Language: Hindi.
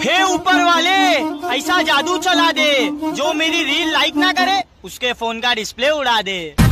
हे ऊपर वाले, ऐसा जादू चला दे जो मेरी रील लाइक ना करे उसके फोन का डिस्प्ले उड़ा दे।